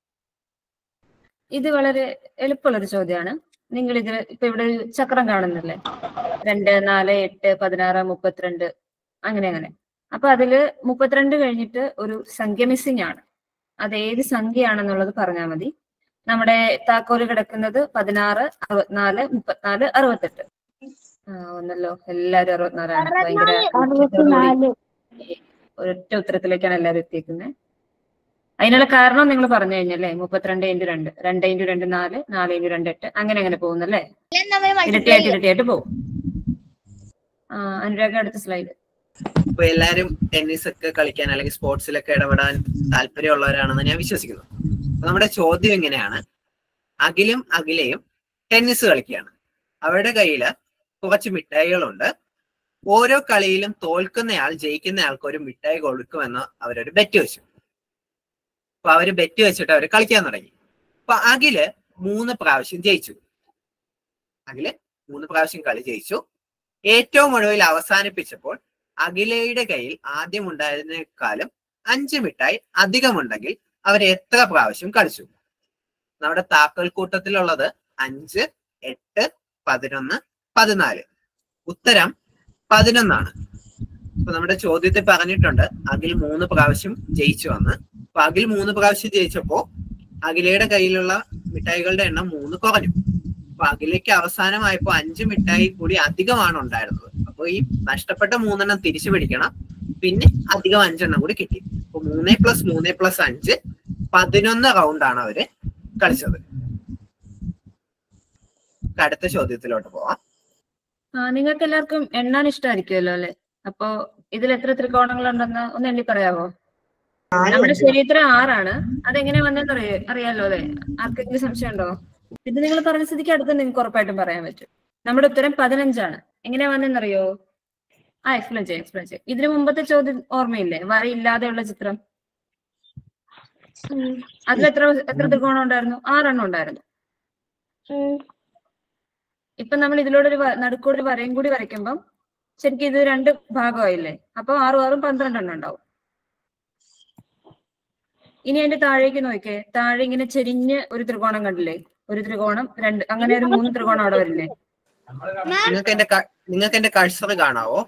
ഇത് വളരെ എളുപ്പമുള്ളൊരു ചോദ്യമാണ്. നിങ്ങൾ ഇതിൽ ഇപ്പൊ ഇവിടെ ഒരു ചക്രം കാണുന്നില്ലേ? രണ്ട്, നാല്, എട്ട്, പതിനാറ്, മുപ്പത്തിരണ്ട്, അങ്ങനെ അങ്ങനെ. അപ്പൊ അതില് മുപ്പത്തിരണ്ട് കഴിഞ്ഞിട്ട് ഒരു സംഖ്യ മിസ്സിംഗ് ആണ്. അത് ഏത് സംഖ്യയാണെന്നുള്ളത് പറഞ്ഞാൽ മതി. നമ്മുടെ താക്കോല് കിടക്കുന്നത് പതിനാറ്, അറുപത്തിനാല്, മുപ്പത്തിനാല്, അറുപത്തെട്ട്. ആ ഒന്നല്ലോ, എല്ലാരും അറുപത്തിനാലാണ്. ഭയങ്കര ഒരൊറ്റ ഉത്തരത്തിലേക്കാണ് എല്ലാവരും എത്തിയിരിക്കുന്നത്. അതിനുള്ള കാരണം നിങ്ങൾ പറഞ്ഞു കഴിഞ്ഞല്ലേ? മുപ്പത്തിരണ്ട് ഇൻറ്റു രണ്ട്, രണ്ട് ഇൻറ്റു രണ്ട് നാല്, നാല് ഇൻറ്റു രണ്ട് എട്ട്, അങ്ങനെ അങ്ങനെ പോകുന്നല്ലേ? ഇരട്ടിയായിട്ട് ഇരട്ടിയായിട്ട് പോകും. ആ അനുരാഗ, അടുത്ത സ്ലൈഡ്. ഇപ്പൊ എല്ലാരും ടെന്നീസ് ഒക്കെ കളിക്കാൻ അല്ലെങ്കിൽ സ്പോർട്സിലൊക്കെ ഇടപെടാൻ താല്പര്യമുള്ളവരാണെന്ന് ഞാൻ വിശ്വസിക്കുന്നു. അപ്പൊ നമ്മുടെ ചോദ്യം എങ്ങനെയാണ്? അഖിലും അഖിലയും ടെന്നീസ് കളിക്കുകയാണ്. അവരുടെ കയ്യില് കുറച്ച് മിഠായികളുണ്ട്. ഓരോ കളിയിലും തോൽക്കുന്നയാൾ ജയിക്കുന്നയാൾക്ക് ഒരു മിഠായി കൊടുക്കുമെന്ന് അവരൊരു ബെറ്റ് വെച്ചു. അപ്പൊ അവര് ബെറ്റ് വെച്ചിട്ട് അവര് കളിക്കാൻ തുടങ്ങി. അപ്പൊ അഖില് മൂന്ന് പ്രാവശ്യം ജയിച്ചു. അഖില് മൂന്ന് പ്രാവശ്യം കളി ജയിച്ചു. ഏറ്റവും ഒടുവിൽ അവസാനിപ്പിച്ചപ്പോൾ അഖിലയുടെ കയ്യിൽ ആദ്യം ഉണ്ടായിരുന്നേക്കാളും അഞ്ച് മിഠായി അധികമുണ്ടെങ്കിൽ അവർ എത്ര പ്രാവശ്യം കളിച്ചു? നമ്മുടെ താക്കോൽ കൂട്ടത്തിലുള്ളത് അഞ്ച്, എട്ട്, പതിനൊന്ന്, പതിനാല്. ഉത്തരം പതിനൊന്നാണ്. അപ്പൊ നമ്മുടെ ചോദ്യത്തിൽ പറഞ്ഞിട്ടുണ്ട് അഖിൽ മൂന്ന് പ്രാവശ്യം ജയിച്ചു വന്ന്. അപ്പൊ അഖിൽ മൂന്ന് പ്രാവശ്യം ജയിച്ചപ്പോ അഖിലയുടെ കയ്യിലുള്ള മിഠായികളുടെ എണ്ണം മൂന്ന് കുറഞ്ഞു. അപ്പൊ അഖിലേക്ക് അവസാനമായപ്പോ അഞ്ച് മിഠായി കൂടി അധികമാണ് ഉണ്ടായിരുന്നത്. അപ്പൊ ഈ നഷ്ടപ്പെട്ട മൂന്നെണ്ണം തിരിച്ചു പിടിക്കണം, പിന്നെ അധികം അഞ്ചെണ്ണം കൂടി കിട്ടി. അപ്പൊ മൂന്നേ പ്ലസ് മൂന്നേ പ്ലസ് അഞ്ച് പതിനൊന്ന് റൗണ്ടാണ് അവര് കളിച്ചത്. അടുത്ത ചോദ്യത്തിലോട്ട് പോവാം. ആ നിങ്ങൾക്ക് എല്ലാവർക്കും എണ്ണാൻ ഇഷ്ടമായിരിക്കുമല്ലോ അല്ലെ? അപ്പൊ ഇതിൽ എത്ര ത്രികോണങ്ങൾ ഉണ്ടെന്ന് ഒന്ന് എണ്ണി പറയാവോ? നമ്മുടെ ശരീരം ആറാണ്. അതെങ്ങനെ വന്നെന്ന് അറിയ അറിയാലോ അല്ലെ? ആർക്കെങ്കിലും സംശയം ഉണ്ടോ? ഇത് നിങ്ങൾ പറഞ്ഞ സ്ഥിതിക്ക് അടുത്ത് നിങ്ങൾക്ക് ഉറപ്പായിട്ടും പറയാൻ പറ്റും. നമ്മുടെ ഉത്തരം പതിനഞ്ചാണ്. എങ്ങനെയാ വന്നെന്നറിയോ? ആ എക്സ്പ്ലെയിൻ ചെയ്യാം എക്സ്പ്ലെയിൻ ചെയ്യാം ഇതിനു മുമ്പത്തെ ചോദ്യം ഓർമ്മയില്ലേ? വരയില്ലാതെയുള്ള ചിത്രം. അതിൽ എത്ര എത്ര ത്രികോണം ഉണ്ടായിരുന്നു? ആറെണ്ണം ഉണ്ടായിരുന്നു. ഇപ്പൊ നമ്മൾ ഇതിലൂടെ ഒരു നടുക്കൂടെ ഒരു വരയും കൂടി വരയ്ക്കുമ്പം ശരിക്കും ഇത് രണ്ട് ഭാഗമായില്ലേ? അപ്പൊ ആറും ആറും പന്ത്രണ്ടെണ്ണം ഉണ്ടാവും. ഇനി അതിന്റെ താഴേക്ക് നോക്കിയേ. താഴെ ഇങ്ങനെ ചെരിഞ്ഞ് ഒരു ത്രികോണം കണ്ടില്ലേ? ഒരു ത്രികോണം, രണ്ട്, അങ്ങനെ ഒരു മൂന്ന് ത്രികോണം അവിടെ വരില്ലേ? നിങ്ങൾക്ക് എന്റെ നിങ്ങൾക്ക് എന്റെ കഴ്സർ കാണാവോ?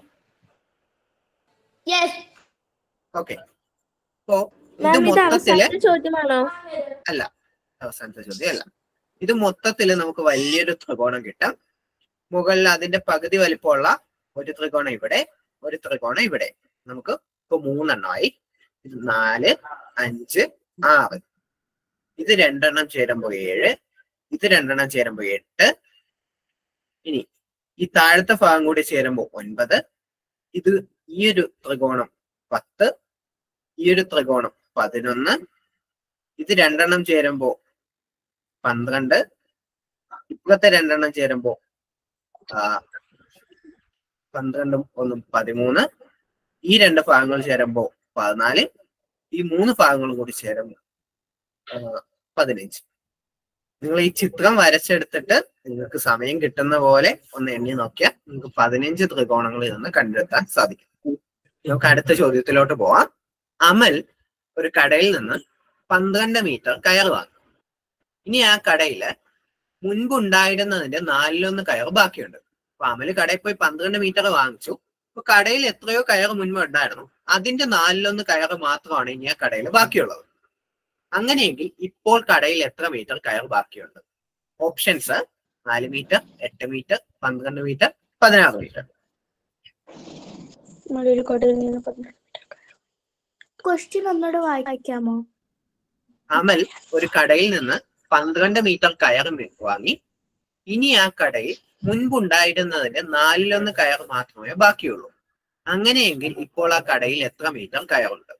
ഓക്കെ. അപ്പോ ഇത് മൊത്തത്തില് ചോദ്യമാണോ? അല്ല, അവസാനത്തെ ചോദ്യം അല്ല. ഇത് മൊത്തത്തില് നമുക്ക് വലിയൊരു ത്രികോണം കിട്ടാം. മുകളിൽ അതിന്റെ പകുതി വലിപ്പമുള്ള ഒരു ത്രികോണം ഇവിടെ, ഒരു ത്രികോണം ഇവിടെ. നമുക്ക് ഇപ്പൊ മൂന്നെണ്ണമായി. ഇത് നാല്, അഞ്ച്, ആറ്. ഇത് രണ്ടെണ്ണം ചേരുമ്പോ ഏഴ്, ഇത് രണ്ടെണ്ണം ചേരുമ്പോ എട്ട്. ഇനി ഈ താഴത്തെ ഭാഗം കൂടി ചേരുമ്പോ ഒൻപത്. ഇത് ഈ ഒരു ത്രികോണം പത്ത്, ഈ ഒരു ത്രികോണം പതിനൊന്ന്. ഇത് രണ്ടെണ്ണം ചേരുമ്പോ പന്ത്രണ്ട്. ഇപ്പോഴത്തെ രണ്ടെണ്ണം ചേരുമ്പോ ആ പന്ത്രണ്ടും ഒന്നും പതിമൂന്ന്. ഈ രണ്ട് ഭാഗങ്ങൾ ചേരുമ്പോ പതിനാല്. ഈ മൂന്ന് ഭാഗങ്ങളും കൂടി ചേരുമ്പോ പതിനഞ്ച്. നിങ്ങൾ ഈ ചിത്രം വരച്ചെടുത്തിട്ട് നിങ്ങൾക്ക് സമയം കിട്ടുന്ന പോലെ ഒന്ന് എണ്ണി നോക്കിയാൽ നിങ്ങൾക്ക് പതിനഞ്ച് ത്രികോണങ്ങളിൽ നിന്ന് കണ്ടെത്താൻ സാധിക്കും. നമുക്ക് അടുത്ത ചോദ്യത്തിലോട്ട് പോവാം. അമൽ ഒരു കടയിൽ നിന്ന് പന്ത്രണ്ട് മീറ്റർ കയർ വാങ്ങി. ഇനി ആ കടയില് മുൻപുണ്ടായിരുന്നതിന്റെ നാലിലൊന്ന് കയർ ബാക്കിയുണ്ട്. അപ്പൊ അമല് കടയിൽ പോയി പന്ത്രണ്ട് മീറ്റർ വാങ്ങിച്ചു. അപ്പൊ കടയിൽ എത്രയോ കയർ മുൻപ് ഉണ്ടായിരുന്നു, അതിന്റെ നാലിലൊന്ന് കയർ മാത്രമാണ് ഇനി ആ കടയിൽ ബാക്കിയുള്ളത്. അങ്ങനെയെങ്കിൽ ഇപ്പോൾ കടയിൽ എത്ര മീറ്റർ കയർ ബാക്കിയുണ്ട്? ഓപ്ഷൻസ്: നാല് മീറ്റർ, എട്ട് മീറ്റർ, പന്ത്രണ്ട് മീറ്റർ, പതിനാറ് മീറ്റർ. ക്വസ്റ്റ്യൻ ഒന്നുകൂടെ വായിക്കാമോ? അമൽ ഒരു കടയിൽ നിന്ന് പന്ത്രണ്ട് മീറ്റർ കയർ വാങ്ങി. ഇനി ആ കടയിൽ മുൻപുണ്ടായിരുന്നതിന്റെ നാലിലൊന്ന് കയർ മാത്രമേ ബാക്കിയുള്ളൂ. അങ്ങനെയെങ്കിൽ ഇപ്പോൾ ആ കടയിൽ എത്ര മീറ്റർ കയറുണ്ട്?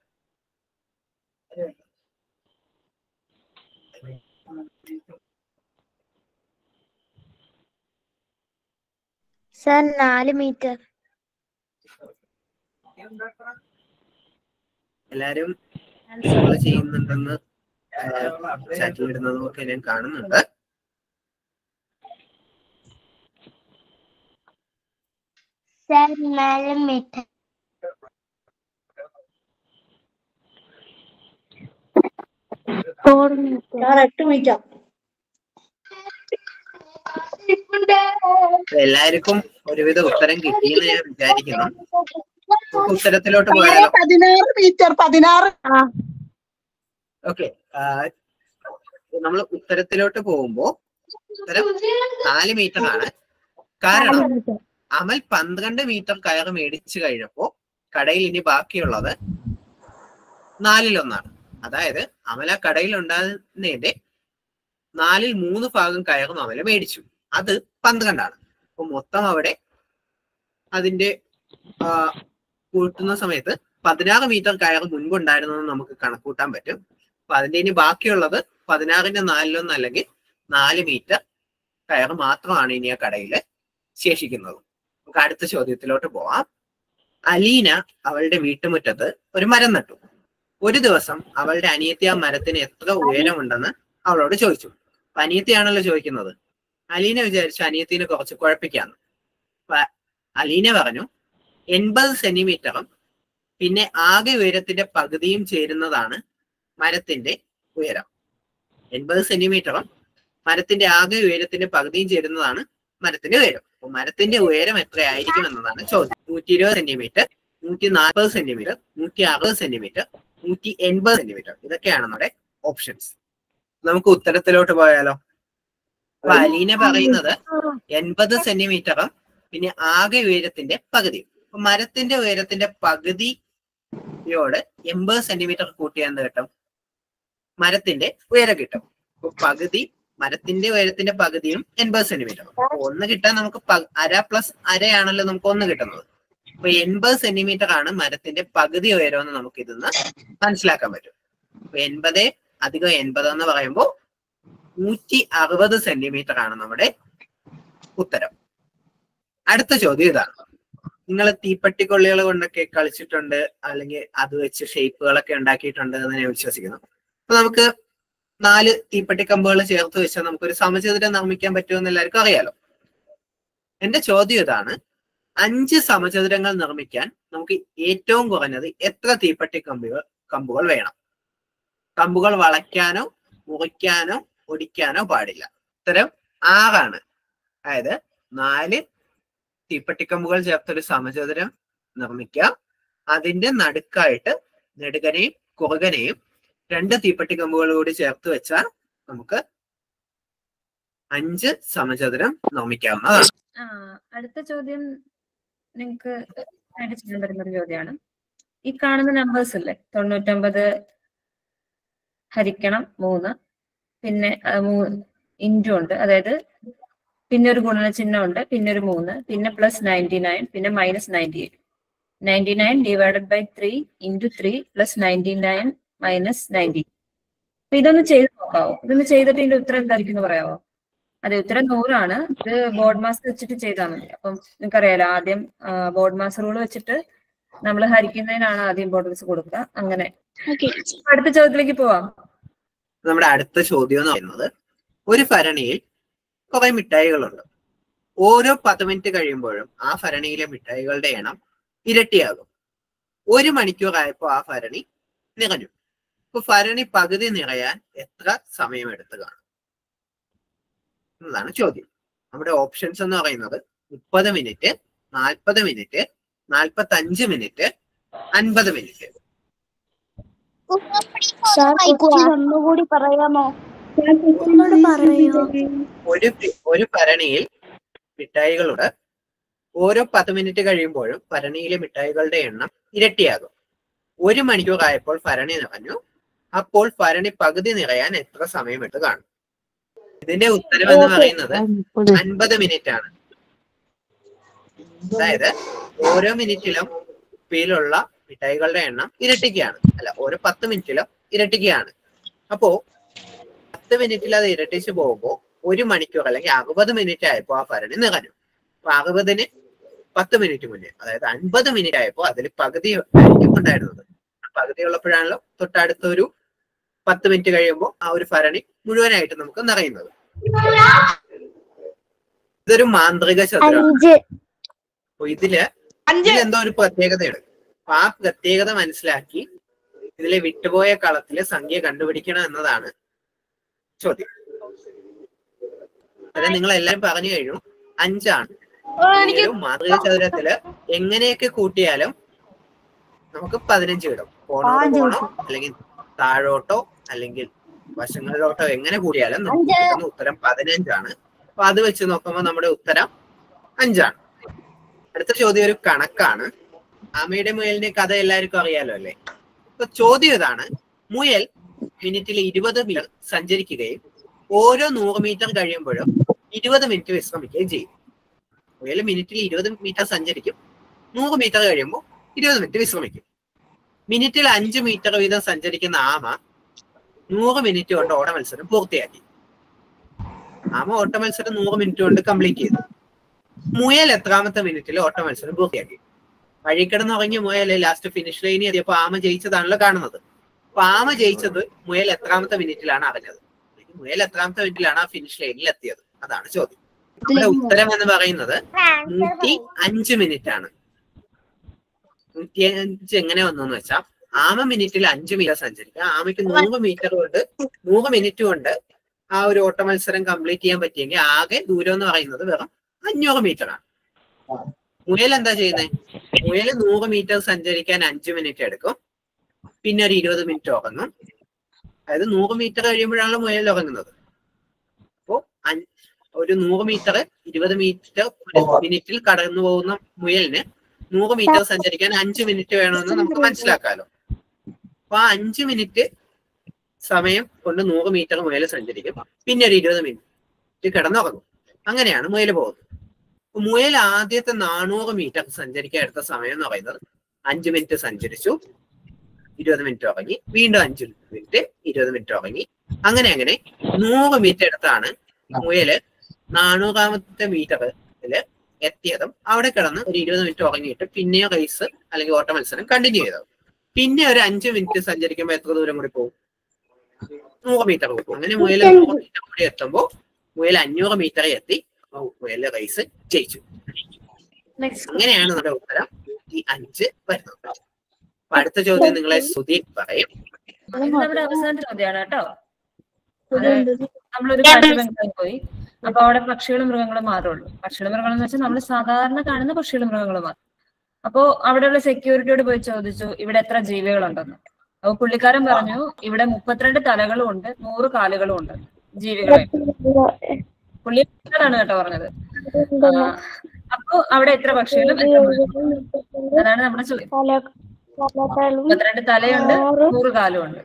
സർ നാല് മീറ്റർ. എല്ലാരും ആൻസർ ചെയ്യുന്നുണ്ടെന്ന് ചാറ്റിൽ ഇടുന്നതും ഒക്കെ ഞാൻ കാണുന്നുണ്ട്. സർ നാല് മീറ്റർ. എട്ട് മീറ്റർ. എല്ലാവർക്കും ഒരുവിധ ഉത്തരം കിട്ടിയെന്ന് ഞാൻ വിചാരിക്കുന്നു. ഉത്തരത്തിലോട്ട് പോയാലോ? പതിനാറ് മീറ്റർ. പതിനാറ്. ഓക്കെ, നമ്മൾ ഉത്തരത്തിലോട്ട് പോകുമ്പോ ഉത്തരം നാല് മീറ്റർ ആണ്. കാരണം അമൽ പന്ത്രണ്ട് മീറ്റർ കയർ മേടിച്ചു കഴിഞ്ഞപ്പോ കടയിൽ ഇനി ബാക്കിയുള്ളത് നാലിലൊന്നാണ്. അതായത് അമൽ ആ കടയിൽ ഉണ്ടാകുന്നതിന്റെ നാലിൽ മൂന്ന് ഭാഗം കയറും അമല മേടിച്ചു. അത് പന്ത്രണ്ടാണ്. അപ്പൊ മൊത്തം അവിടെ അതിന്റെ ആ കൂട്ടുന്ന സമയത്ത് പതിനാറ് മീറ്റർ കയർ മുൻപുണ്ടായിരുന്നെന്ന് നമുക്ക് കണക്കൂട്ടാൻ പറ്റും. അപ്പൊ അതിന്റെ ഇനി ബാക്കിയുള്ളത് പതിനാറിന്റെ നാലിലൊന്ന് അല്ലെങ്കിൽ നാല് മീറ്റർ കയർ മാത്രമാണ് ഇനി ആ കടയിൽ ശേഷിക്കുന്നത്. നമുക്ക് അടുത്ത ചോദ്യത്തിലോട്ട് പോവാം. അലീന അവളുടെ വീട്ടുമുറ്റത്ത് ഒരു മരം നട്ടു. ഒരു ദിവസം അവളുടെ അനിയത്തി ആ മരത്തിന് എത്ര ഉയരമുണ്ടെന്ന് അവളോട് ചോദിച്ചു. അപ്പൊ അനിയത്തിയാണല്ലോ ചോദിക്കുന്നത്. അലീന വിചാരിച്ചു അനിയത്തിനെ കുറച്ച് കുഴപ്പിക്കാന്ന്. അപ്പൊ അലീന പറഞ്ഞു എൺപത് സെന്റിമീറ്ററും പിന്നെ ആകെ ഉയരത്തിന്റെ പകുതിയും ചേരുന്നതാണ് മരത്തിന്റെ ഉയരം. എൺപത് സെന്റിമീറ്ററും മരത്തിന്റെ ആകെ ഉയരത്തിന്റെ പകുതിയും ചേരുന്നതാണ് മരത്തിന്റെ ഉയരം. അപ്പൊ മരത്തിന്റെ ഉയരം എത്രയായിരിക്കും എന്നതാണ് ചോദ്യം. നൂറ്റി ഇരുപത് സെന്റിമീറ്റർ, നൂറ്റി നാൽപ്പത് സെന്റിമീറ്റർ, നൂറ്റി അറുപത് സെന്റിമീറ്റർ, നൂറ്റി എൺപത് സെന്റിമീറ്റർ. ഇതൊക്കെയാണ് നമ്മുടെ ഓപ്ഷൻസ്. നമുക്ക് ഉത്തരത്തിലോട്ട് പോയാലോ? അപ്പൊ അലീന പറയുന്നത് എൺപത് സെന്റിമീറ്ററും പിന്നെ ആകെ ഉയരത്തിന്റെ പകുതി. അപ്പൊ മരത്തിന്റെ ഉയരത്തിന്റെ പകുതിയോട് എൺപത് സെന്റിമീറ്റർ കൂട്ടിയാൽ എന്ത് കിട്ടും? മരത്തിന്റെ ഉയരം കിട്ടും. അപ്പൊ പകുതി മരത്തിന്റെ ഉയരത്തിന്റെ പകുതിയും എൺപത് സെന്റിമീറ്റർ. അപ്പൊ ഒന്ന് കിട്ടാൻ നമുക്ക് അര പ്ലസ് അരയാണല്ലോ നമുക്ക് ഒന്ന് കിട്ടുന്നത്. അപ്പൊ എൺപത് സെന്റിമീറ്റർ ആണ് മരത്തിന്റെ പകുതി ഉയരം എന്ന് നമുക്ക് ഇതിന്ന് മനസ്സിലാക്കാൻ പറ്റും. അപ്പൊ എൺപത് അധികം എൺപത് എന്ന് പറയുമ്പോൾ നൂറ്റി അറുപത് സെന്റിമീറ്റർ ആണ് നമ്മുടെ ഉത്തരം. അടുത്ത ചോദ്യം ഇതാണ്. നിങ്ങൾ തീപ്പെട്ടിക്കൊള്ളികൾ കൊണ്ടൊക്കെ കളിച്ചിട്ടുണ്ട്, അല്ലെങ്കിൽ അത് വെച്ച് ഷേപ്പുകളൊക്കെ ഉണ്ടാക്കിയിട്ടുണ്ട് എന്ന് ഞാൻ വിശ്വസിക്കുന്നു. അപ്പൊ നമുക്ക് നാല് തീപ്പെട്ടി കമ്പുകൾ ചേർത്ത് വെച്ചാൽ നമുക്കൊരു സമചതുരം നിർമ്മിക്കാൻ പറ്റുമെന്ന് എല്ലാവർക്കും അറിയാലോ. എന്റെ ചോദ്യം ഇതാണ്, അഞ്ച് സമചതുരങ്ങൾ നിർമ്മിക്കാൻ നമുക്ക് ഏറ്റവും കുറഞ്ഞത് എത്ര തീപ്പെട്ടി കമ്പുകൾ കമ്പുകൾ വേണം? കമ്പുകൾ വളയ്ക്കാനോ മുറിക്കാനോ ഒടിക്കാനോ പാടില്ല. ഉത്തരം ആറാണ്. അതായത് നാല് തീപ്പെട്ടിക്കമ്പുകൾ ചേർത്തൊരു സമചതുരം നിർമ്മിക്കുക. അതിന്റെ നടുക്കായിട്ട് നെടുകനെയും കുറുകനെയും രണ്ട് തീപ്പെട്ടിക്കമ്പുകൾ കൂടി ചേർത്ത് വെച്ചാൽ നമുക്ക് അഞ്ച് സമചതുരം നിർമ്മിക്കാവുന്നതാണ്. ആ അടുത്ത ചോദ്യം നിങ്ങൾക്ക് ആയിട്ട് ചെയ്യാൻ പറ്റുന്ന ഒരു ചോദ്യമാണ്. ഈ കാണുന്ന നമ്പേഴ്സ് അല്ലേ, തൊണ്ണൂറ്റൊമ്പത് ഹരിക്കണം മൂന്ന്, പിന്നെ ഇൻറ്റു ഉണ്ട്, അതായത് പിന്നെ ഒരു ഗുണന ചിഹ്നം ഉണ്ട്, പിന്നെ ഒരു മൂന്ന്, പിന്നെ പ്ലസ് നയൻറ്റി നയൻ, പിന്നെ minus ninety eight. Ninety nine divided by three into three plus ninety nine minus ninety. അപ്പൊ ഇതൊന്ന് ചെയ്ത് നോക്കാവോ? ഇതൊന്ന് ചെയ്തിട്ട് ഇതിന്റെ ഉത്തരം എന്തായിരിക്കും എന്ന് പറയാവോ? അതെ, ഉത്തരം നൂറാണ്. ഇത് ബോർഡ് മാസ് വെച്ചിട്ട് ചെയ്താൽ മതി. അപ്പം നിങ്ങൾക്കറിയാലോ, ആദ്യം ബോർഡ് മാസ് റൂൾ വെച്ചിട്ട് നമ്മൾ ഹരിക്കുന്നതിനാണ് ആദ്യം ഇമ്പോർട്ടൻസ് കൊടുക്കുക. അങ്ങനെ അടുത്ത ചോദ്യത്തിലേക്ക് പോവാം. നമ്മുടെ അടുത്ത ചോദ്യം എന്ന് പറയുന്നത്, ഒരു ഭരണിയിൽ കുറെ മിഠായികളുണ്ട്. ഓരോ പത്ത് മിനിറ്റ് കഴിയുമ്പോഴും ആ ഭരണിയിലെ മിഠായികളുടെ എണ്ണം ഇരട്ടിയാകും. ഒരു മണിക്കൂർ ആയപ്പോൾ ആ ഭരണി നിറഞ്ഞു. ഇപ്പൊ ഭരണി പകുതി നിറയാൻ എത്ര സമയം എടുത്ത് കാണും എന്നതാണ് ചോദ്യം. നമ്മുടെ ഓപ്ഷൻസ് എന്ന് പറയുന്നത് മുപ്പത് മിനിറ്റ്, നാൽപ്പത് മിനിറ്റ്, നാൽപ്പത്തി അഞ്ച് മിനിറ്റ്, അൻപത് മിനിറ്റ്. ഒന്നുകൂടി പറയാമോ? ഒരു ഒരു ഭരണിയിൽ മിഠായികളുടെ ഓരോ പത്ത് മിനിറ്റ് കഴിയുമ്പോഴും ഭരണിയിലെ മിഠായികളുടെ എണ്ണം ഇരട്ടിയാകും. ഒരു മണിക്കൂർ ആയപ്പോൾ ഭരണി നിറഞ്ഞു. അപ്പോൾ ഭരണി പകുതി നിറയാൻ എത്ര സമയം എടുത്ത് കാണും? ഇതിന്റെ ഉത്തരം എന്ന് പറയുന്നത് അൻപത് മിനിറ്റ് ആണ്. അതായത് ഓരോ മിനിറ്റിലും കുപ്പിയിലുള്ള മിഠായികളുടെ എണ്ണം ഇരട്ടിക്കുകയാണ്. അല്ല, ഓരോ പത്ത് മിനിറ്റിലും ഇരട്ടിക്കുകയാണ്. അപ്പോ പത്ത് മിനിറ്റിൽ അത് ഇരട്ടിച്ച് പോകുമ്പോൾ ഒരു മണിക്കൂർ അല്ലെങ്കിൽ അറുപത് മിനിറ്റ് ആയപ്പോൾ ആ ഭരണി നിറഞ്ഞു. അപ്പൊ അറുപതിന് പത്ത് മിനിറ്റ് മുന്നേ, അതായത് അൻപത് മിനിറ്റ് ആയപ്പോൾ അതിൽ പകുതി ആയിരിക്കും ഉണ്ടായിരുന്നത്. പകുതി ഉള്ളപ്പോഴാണല്ലോ തൊട്ടടുത്തൊരു പത്ത് മിനിറ്റ് കഴിയുമ്പോൾ ആ ഒരു ഭരണി മുഴുവനായിട്ട് നമുക്ക് നിറയുന്നത്. ഇതൊരു മാന്ത്രിക ചതുരമാണ്. അപ്പൊ ഇതില് എന്തോ ഒരു പ്രത്യേകതയുണ്ട്. അപ്പൊ ആ പ്രത്യേകത മനസ്സിലാക്കി ഇതിലെ വിട്ടുപോയ കളത്തിലെ സംഖ്യ കണ്ടുപിടിക്കണം എന്നതാണ് ചോദ്യം. അത് നിങ്ങൾ എല്ലാവരും പറഞ്ഞു കഴിഞ്ഞു, അഞ്ചാണ്. മാതൃക ചതുരത്തില് എങ്ങനെയൊക്കെ കൂട്ടിയാലും നമുക്ക് പതിനഞ്ച് കിട്ടും. കോണോട്ടോ കോണോ അല്ലെങ്കിൽ താഴോട്ടോ അല്ലെങ്കിൽ വശങ്ങളിലോട്ടോ എങ്ങനെ കൂടിയാലും നമുക്ക് കിട്ടുന്ന ഉത്തരം പതിനഞ്ചാണ്. അപ്പൊ അത് വെച്ച് നോക്കുമ്പോൾ നമ്മുടെ ഉത്തരം അഞ്ചാണ്. അടുത്ത ചോദ്യം ഒരു കണക്കാണ്. ആമയുടെ മുയലിന്റെ കഥ എല്ലാവർക്കും അറിയാലോ അല്ലേ? അപ്പൊ ചോദ്യം ഇതാണ്, മുയൽ മിനിറ്റിൽ ഇരുപത് മീറ്റർ സഞ്ചരിക്കുകയും ഓരോ നൂറ് മീറ്റർ കഴിയുമ്പോഴും ഇരുപത് മിനിറ്റ് വിശ്രമിക്കുകയും ചെയ്യും. മുയൽ മിനിറ്റിൽ ഇരുപത് മീറ്റർ സഞ്ചരിക്കും, നൂറ് മീറ്റർ കഴിയുമ്പോൾ ഇരുപത് മിനിറ്റ് വിശ്രമിക്കും. മിനിറ്റിൽ അഞ്ച് മീറ്റർ വീതം സഞ്ചരിക്കുന്ന ആമ നൂറ് മിനിറ്റ് കൊണ്ട് ഓട്ട മത്സരം പൂർത്തിയാക്കി. ആമ ഓട്ട മത്സരം നൂറ് മിനിറ്റ് കൊണ്ട് കംപ്ലീറ്റ് ചെയ്തു. മുയൽ എത്രാമത്തെ മിനിറ്റിൽ ഓട്ട മത്സരം പൂർത്തിയാക്കി? വഴിക്കിടന്ന് ഉറങ്ങിയ മുയൽ ലാസ്റ്റ് ഫിനിഷ് ലൈനിൽ എത്തിയപ്പോൾ ആമ ജയിച്ചതാണല്ലോ കാണുന്നത്. അപ്പൊ ആമ ജയിച്ചത് മുയൽ എത്രാമത്തെ മിനിറ്റിലാണ് അറിഞ്ഞത്? മുയൽ എത്രാമത്തെ മിനിറ്റിലാണ് ആ ഫിനിഷ് ലൈനിൽ എത്തിയത്? അതാണ് ചോദ്യം. നമ്മുടെ ഉത്തരം എന്ന് പറയുന്നത് നൂറ്റി അഞ്ച് മിനിറ്റ് ആണ്. നൂറ്റി അഞ്ച് എങ്ങനെ വന്നു എന്ന് വെച്ചാൽ, ആമ മിനിറ്റിൽ അഞ്ച് മീറ്റർ സഞ്ചരിക്കുക. ആമയ്ക്ക് നൂറ് മീറ്റർ കൊണ്ട് നൂറ് മിനിറ്റ് കൊണ്ട് ആ ഒരു ഓട്ട മത്സരം കംപ്ലീറ്റ് ചെയ്യാൻ പറ്റിയെങ്കിൽ ആകെ ദൂരം എന്ന് പറയുന്നത് വെറും അഞ്ഞൂറ് മീറ്റർ ആണ്. മുയൽ എന്താ ചെയ്യുന്നത്? മുയല് നൂറ് മീറ്റർ സഞ്ചരിക്കാൻ അഞ്ച് മിനിറ്റ് എടുക്കും, പിന്നെ ഒരു ഇരുപത് മിനിറ്റ് ഉറങ്ങും. അതായത് നൂറ് മീറ്റർ കഴിയുമ്പോഴാണ് മുയൽ ഉറങ്ങുന്നത്. അപ്പോ ഒരു നൂറ് മീറ്റർ ഇരുപത് മീറ്റർ ഒരു മിനിറ്റിൽ കടന്നു പോകുന്ന മുയലിന് നൂറ് മീറ്റർ സഞ്ചരിക്കാൻ അഞ്ച് മിനിറ്റ് വേണമെന്ന് നമുക്ക് മനസ്സിലാക്കാമല്ലോ. അപ്പൊ ആ അഞ്ച് മിനിറ്റ് സമയം കൊണ്ട് നൂറ് മീറ്റർ മുയൽ സഞ്ചരിക്കും, പിന്നെ ഒരു ഇരുപത് മിനിറ്റ് കിടന്നുറങ്ങും. അങ്ങനെയാണ് മുയൽ പോകുന്നത്. മുയൽ ആദ്യത്തെ നാനൂറ് മീറ്റർ സഞ്ചരിക്കാൻ എടുത്ത സമയം എന്ന് പറയുന്നത് അഞ്ച് മിനിറ്റ് സഞ്ചരിച്ചു, ഇരുപത് മിനിറ്റ് ഉറങ്ങി, വീണ്ടും അഞ്ച് മിനിറ്റ്, ഇരുപത് മിനിറ്റ് ഉറങ്ങി. അങ്ങനെ അങ്ങനെ നൂറ് മീറ്റർ എടുത്താണ് മുയല് നാനൂറാമത്തെ മീറ്ററിൽ എത്തിയതും അവിടെ കിടന്ന് ഒരു ഇരുപത് മിനിറ്റ് ഉറങ്ങിയിട്ട് പിന്നെയും റേസ് അല്ലെങ്കിൽ ഓട്ട മത്സരം കണ്ടിന്യൂ ചെയ്തത്. പിന്നെ ഒരു അഞ്ച് മിനിറ്റ് സഞ്ചരിക്കുമ്പോൾ എത്ര ദൂരം കൂടി പോകും? നൂറ് മീറ്റർ പോകും. അങ്ങനെ മുയൽ നൂറ് മീറ്റർ കൂടി എത്തുമ്പോൾ മുയൽ അഞ്ഞൂറ് മീറ്റർ എത്തി, മുയൽ റേസ് ജയിച്ചു. അങ്ങനെയാണ് നമ്മുടെ ഉത്തരം ഈ അഞ്ച് വരുന്നത്. അപ്പൊ അടുത്ത ചോദ്യം നിങ്ങളെ ശ്രുതി പറയും. നമ്മുടെ അവസാന ചോദ്യമാണ് കേട്ടോ. നമ്മളൊരു കാഴ്ചബംഗ്ലാവിൽ പോയി. അപ്പൊ അവിടെ പക്ഷികളും മൃഗങ്ങളും മാത്രമേ ഉള്ളൂ. പക്ഷികളും മൃഗങ്ങൾ എന്ന് വെച്ചാൽ നമ്മൾ സാധാരണ കാണുന്ന പക്ഷികളും മൃഗങ്ങളും മാത്രം. അപ്പോ അവിടെയുള്ള സെക്യൂരിറ്റിയോട് പോയി ചോദിച്ചു ഇവിടെ എത്ര ജീവികളുണ്ടെന്ന്. അപ്പൊ പുള്ളിക്കാരൻ പറഞ്ഞു ഇവിടെ മുപ്പത്തിരണ്ട് തലകളും ഉണ്ട്, നൂറ് കാലുകളും ഉണ്ട് ജീവികളെ. പുള്ളിക്കാരാണ് കേട്ടോ പറഞ്ഞത്. അപ്പൊ അവിടെ എത്ര പക്ഷികളും എത്ര മൃഗങ്ങളും? അതാണ് നമ്മുടെ ചോദ്യം. മുപ്പത്തിരണ്ട് തലയുണ്ട്, നൂറ് കാലും ഉണ്ട്.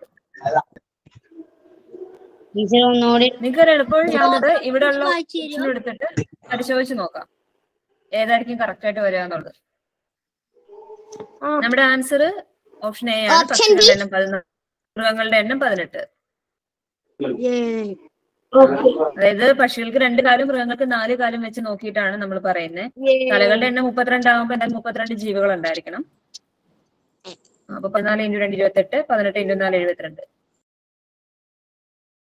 നിങ്ങൾക്ക് എളുപ്പവഴി ചെയ്യുന്നത് ഇവിടെ ഉള്ള ഓപ്ഷൻ എടുത്തിട്ട് പരിശോധിച്ച് നോക്കാം ഏതായിരിക്കും കറക്റ്റ് ആയിട്ട് വരിക എന്നുള്ളത്. നമ്മുടെ ആൻസർ ഓപ്ഷൻ എ ആണ്. പക്ഷികളുടെ എണ്ണം പതിനാല്, മൃഗങ്ങളുടെ എണ്ണം പതിനെട്ട്. അതായത് പക്ഷികൾക്ക് രണ്ട് കാലും മൃഗങ്ങൾക്ക് നാല് കാലും വെച്ച് നോക്കിയിട്ടാണ് നമ്മൾ പറയുന്നത്. തലകളുടെ എണ്ണം മുപ്പത്തിരണ്ട് ആകുമ്പോൾ എന്തായാലും മുപ്പത്തിരണ്ട് ജീവികൾ ഉണ്ടായിരിക്കണം. അപ്പൊ പതിനാല് ഇൻറ്റു രണ്ട് ഇരുപത്തെട്ട്, പതിനെട്ട് ഇൻറ്റു നാല് എഴുപത്തിരണ്ട്.